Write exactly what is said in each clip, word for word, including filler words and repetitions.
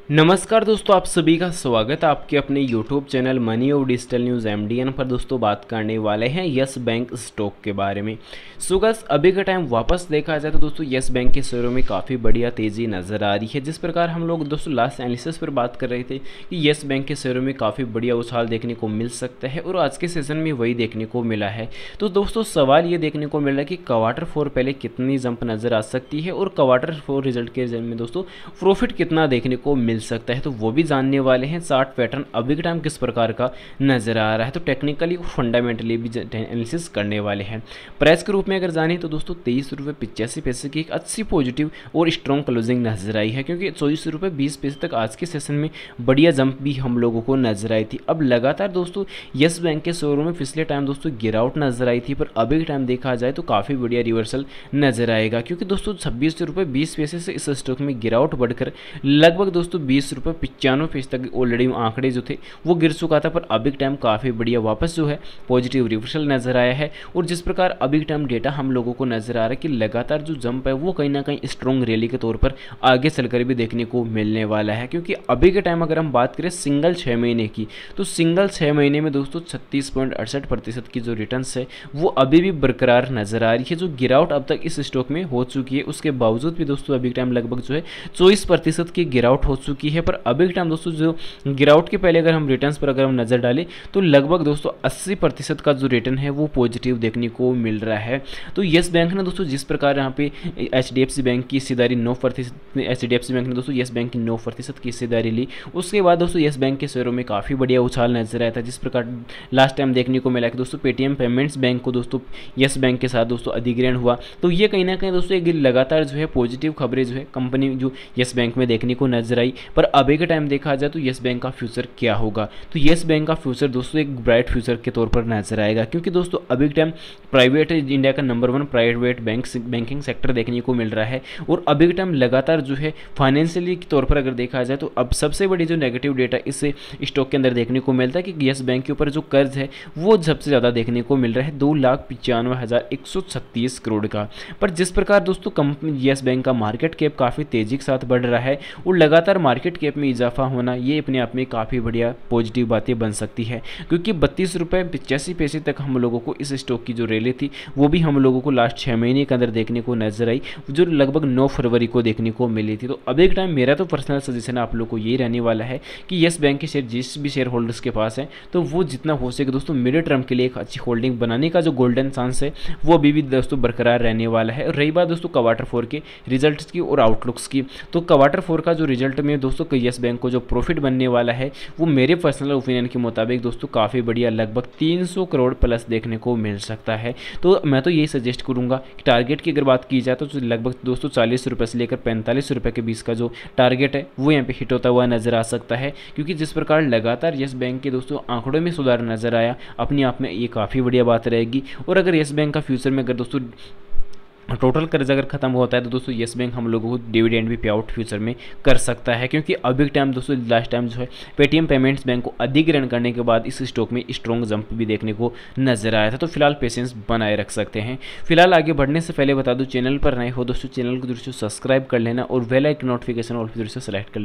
नमस्कार दोस्तों, आप सभी का स्वागत है आपके अपने यूट्यूब चैनल मनी और डिजिटल न्यूज़ एमडीएन पर। दोस्तों बात करने वाले हैं यस बैंक स्टॉक के बारे में। सो गाइस, अभी का टाइम वापस देखा जाए तो दोस्तों यस बैंक के शेयरों में काफ़ी बढ़िया तेज़ी नज़र आ रही है। जिस प्रकार हम लोग दोस्तों लास्ट एनालिसिस पर बात कर रहे थे कि यस बैंक के शेयरों में काफ़ी बढ़िया उछाल देखने को मिल सकता है और आज के सेशन में वही देखने को मिला है। तो दोस्तों सवाल ये देखने को मिल रहा है कि क्वार्टर फोर पहले कितनी जंप नज़र आ सकती है और क्वार्टर फोर रिजल्ट के में दोस्तों प्रॉफिट कितना देखने को मिल सकता है, तो वो भी जानने वाले हैं। चार्ट पैटर्न अभी के टाइम किस प्रकार का नजर आ रहा है, तो टेक्निकली और फंडामेंटली भी एनालिसिस करने वाले हैं। प्राइस के रूप में अगर जाने तो दोस्तों तेईस रुपये पिचासी पैसे की एक अच्छी पॉजिटिव और स्ट्रॉन्ग क्लोजिंग नजर आई है, क्योंकि चौबीस रुपये बीस पैसे तक आज के सेशन में बढ़िया जंप भी हम लोगों को नजर आई थी। अब लगातार दोस्तों यस बैंक के शेयरों में पिछले टाइम दोस्तों गिरावट नजर आई थी, पर अभी के टाइम देखा जाए तो काफ़ी बढ़िया रिवर्सल नजर आएगा, क्योंकि दोस्तों छब्बीस रुपये बीस पैसे से इस स्टॉक में गिरावट बढ़कर लगभग दोस्तों बीस रुपये पचानवे पैसे तक ऑलरेडी आंकड़े जो थे वो गिर चुका था, पर अभी के टाइम काफ़ी बढ़िया वापस जो है पॉजिटिव रिवर्सल नजर आया है। और जिस प्रकार अभी के टाइम डेटा हम लोगों को नजर आ रहा है कि लगातार जो जंप है वो कहीं ना कहीं स्ट्रॉन्ग रैली के तौर पर आगे चलकर भी देखने को मिलने वाला है, क्योंकि अभी के टाइम अगर हम बात करें सिंगल छः महीने की, तो सिंगल छः महीने में दोस्तों छत्तीस पॉइंट अड़सठ प्रतिशत की जो रिटर्न है वो अभी भी बरकरार नजर आ रही है। जो गिरावट अब तक इस स्टॉक में हो चुकी है उसके बावजूद भी दोस्तों अभी के टाइम लगभग जो है चौबीस प्रतिशत की गिरावट हो चुकी है। पर अभी के टाइम दोस्तों जो गिरावट के पहले अगर हम रिटर्न्स पर अगर हम नज़र डालें तो लगभग दोस्तों अस्सी प्रतिशत का जो रिटर्न है वो पॉजिटिव देखने को मिल रहा है। तो यस बैंक ने दोस्तों जिस प्रकार यहाँ पे H D F C bank की हिस्सेदारी नौ प्रतिशत H D F C bank ने दोस्तों यस बैंक की नौ प्रतिशत की हिस्सेदारी ली, उसके बाद दोस्तों यस बैंक के शेयरों में काफ़ी बढ़िया उछाल नजर आया था। जिस प्रकार लास्ट टाइम देखने को मिला कि दोस्तों पेटीएम पेमेंट्स बैंक को दोस्तों यस बैंक के साथ दोस्तों अधिग्रहण हुआ, तो ये कहीं ना कहीं दोस्तों एक लगातार जो है पॉजिटिव खबरें जो है कंपनी जो यस बैंक में देखने को नजर आई। पर अभी के टाइम देखा जाए तो यस बैंक का फ्यूचर क्या होगा, तो यस बैंक का फ्यूचर दोस्तों एक ब्राइट फ्यूचर के तौर पर नजर आएगा, क्योंकि दोस्तों अभी के टाइम प्राइवेट इंडिया का number one private bank banking sector देखने को मिल रहा है। और अभी के टाइम लगातार जो है फाइनेंशियली के तौर पर अगर देखा जाए तो अब सबसे बड़ी जो नेगेटिव डेटा इस स्टॉक के अंदर देखने को मिलता है कि यस बैंक के ऊपर जो कर्ज है वो सबसे ज़्यादा देखने को मिल रहा है, दो लाख पचानवे हज़ार एक सौ छत्तीस करोड़ का। पर जिस प्रकार दोस्तों कंपनी यस बैंक का मार्केट कैप काफ़ी तेजी के साथ बढ़ रहा है और लगातार मार्केट कैप में इजाफा होना ये अपने आप में काफ़ी बढ़िया पॉजिटिव बातें बन सकती है, क्योंकि बत्तीस रुपये पचासी पैसे तक हम लोगों को इस स्टॉक की जो रैली थी वो भी हम लोगों को लास्ट छः महीने के अंदर देखने को नजर आई, जो लगभग नौ फरवरी को देखने को मिली थी। तो अभी एक टाइम मेरा तो पर्सनल सजेशन आप लोग को यही रहने वाला है कि यस बैंक के शेयर जिस भी शेयर होल्डर्स के पास है तो वो जितना हो सके दोस्तों मिड टर्म के लिए एक अच्छी होल्डिंग बनाने का जो गोल्डन चांस है वो अभी भी दोस्तों बरकरार रहने वाला है। और रही बात दोस्तों क्वार्टर फोर के रिजल्ट्स की और आउटलुक्स की, तो क्वार्टर फोर का जो रिजल्ट में दोस्तों यस बैंक को जो प्रॉफिट बनने वाला है वो मेरे पर्सनल ओपिनियन के मुताबिक दोस्तों काफ़ी बढ़िया लगभग तीन सौ करोड़ प्लस देखने को मिल सकता है। तो मैं तो यही सजेस्ट करूंगा कि टारगेट की अगर बात की जाए तो लगभग दोस्तों चालीस रुपये से लेकर पैंतालीस रुपये के बीच का जो टारगेट है वो यहाँ पे हिट होता हुआ नजर आ सकता है, क्योंकि जिस प्रकार लगातार यस बैंक के दोस्तों आंकड़ों में सुधार नजर आया अपने आप में ये काफ़ी बढ़िया बात रहेगी। और अगर यस बैंक का फ्यूचर में अगर दोस्तों टोटल कर्ज अगर खत्म होता है तो दोस्तों यस बैंक हम लोगों को डिविडेंड भी पे आउट फ्यूचर में कर सकता है, क्योंकि अभी के टाइम दोस्तों लास्ट टाइम जो है पेटीएम पेमेंट्स बैंक को अधिग्रहण करने के बाद इस स्टॉक में स्ट्रॉन्ग जंप भी देखने को नजर आया था। तो फिलहाल पेशेंस बनाए रख सकते हैं। फिलहाल आगे बढ़ने से पहले बता दूं, चैनल पर नए हो दोस्तों चैनल को दोस्तों सब्सक्राइब कर लेना और बेल आइकन नोटिफिकेशन ऑल दोस्तों सेलेक्ट कर लेना।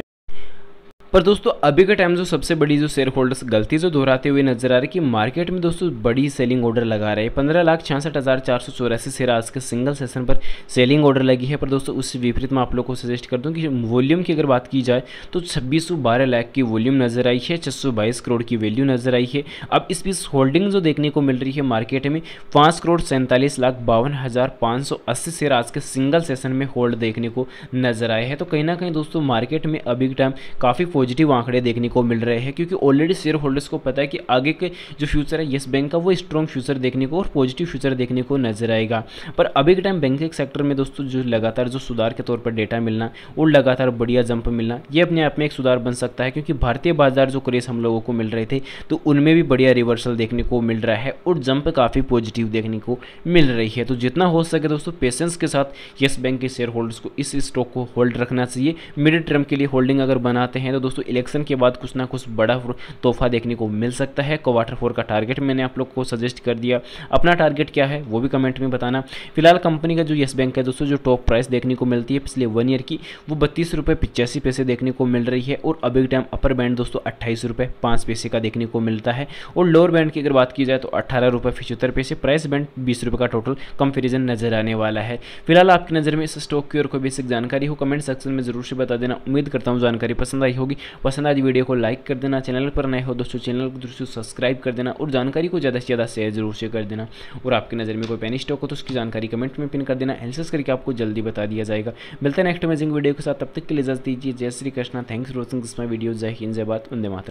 पर दोस्तों अभी के टाइम जो सबसे बड़ी जो शेयर होल्डर्स गलती जो दोहराते हुए नजर आ रही है कि मार्केट में दोस्तों बड़ी सेलिंग ऑर्डर लगा रहे हैं। पंद्रह लाख छियासठ हज़ार चार सौ चौरासी शेयर आज के सिंगल सेशन पर सेलिंग ऑर्डर लगी है। पर दोस्तों उस विपरीत में आप लोग को सजेस्ट कर दूं कि वॉल्यूम की अगर बात की जाए तो छब्बीस सौ बारह लाख की वॉल्यूम नजर आई है, छः सौ बाईस करोड़ की वैल्यू नजर आई है। अब इस बीच होल्डिंग जो देखने को मिल रही है मार्केट में पाँच करोड़ सैंतालीस लाख बावन हज़ार पाँच सौ अस्सी शेयर आज के सिंगल सेशन में होल्ड देखने को नजर आए हैं। तो कहीं ना कहीं दोस्तों मार्केट में अभी के टाइम काफ़ी पॉजिटिव आंकड़े देखने को मिल रहे हैं, क्योंकि ऑलरेडी शेयर होल्डर्स को पता है कि आगे के जो फ्यूचर है यस बैंक का वो स्ट्रॉन्ग फ्यूचर देखने को और पॉजिटिव फ्यूचर देखने को नजर आएगा। पर अभी के टाइम बैंकिंग सेक्टर में दोस्तों जो लगातार जो सुधार के तौर पर डेटा मिलना और लगातार बढ़िया जंप मिलना ये अपने आप में एक सुधार बन सकता है, क्योंकि भारतीय बाजार जो क्रेज हम लोगों को मिल रहे थे तो उनमें भी बढ़िया रिवर्सल देखने को मिल रहा है और जंप काफ़ी पॉजिटिव देखने को मिल रही है। तो जितना हो सके दोस्तों पेशेंस के साथ यस बैंक के शेयर होल्डर्स को इस स्टॉक को होल्ड रखना चाहिए। मिड टर्म के लिए होल्डिंग अगर बनाते हैं तो दोस्तों दोस्तों इलेक्शन के बाद कुछ ना कुछ बड़ा तोहफा देखने को मिल सकता है। क्वार्टर फोर का टारगेट मैंने आप लोग को सजेस्ट कर दिया, अपना टारगेट क्या है वो भी कमेंट में बताना। फिलहाल कंपनी का जो येस बैंक है दोस्तों, जो टॉप प्राइस देखने को मिलती है पिछले वन ईयर की, वो बत्तीस रुपये पिचासी पैसे देखने को मिल रही है। और अभी टाइम अपर बैंड दोस्तों अट्ठाईस रुपये पाँच पैसे का देखने को मिलता है। और लोअर बैंड की अगर बात की जाए तो अट्ठारह रुपये पचहत्तर पैसे, प्राइस बैंड बीस रुपये का टोटल कंपेरिजन नजर आने वाला है। फिलहाल आपकी नज़र में इस स्टॉक की और कोई बेसिक जानकारी हो कमेंट सेक्शन में जरूर से बता देना। उम्मीद करता हूँ जानकारी पसंद आई होगी। पसंद आज वीडियो को लाइक कर देना, चैनल पर नए हो दोस्तों चैनल को दोस्तों सब्सक्राइब कर देना और जानकारी को ज़्यादा से ज़्यादा शेयर जरूर से कर देना। और आपकी नज़र में कोई पेनी स्टॉक हो तो उसकी जानकारी कमेंट में पिन कर देना, एनालिसिस करके आपको जल्दी बता दिया जाएगा। मिलते हैं नेक्स्ट अमेजिंग वीडियो के साथ, तब तक के लिए इजाजत दीजिए। जय Shri Krishna, thanks for watching this my video. जय हिंद, जय भारत, वंदे मातरम।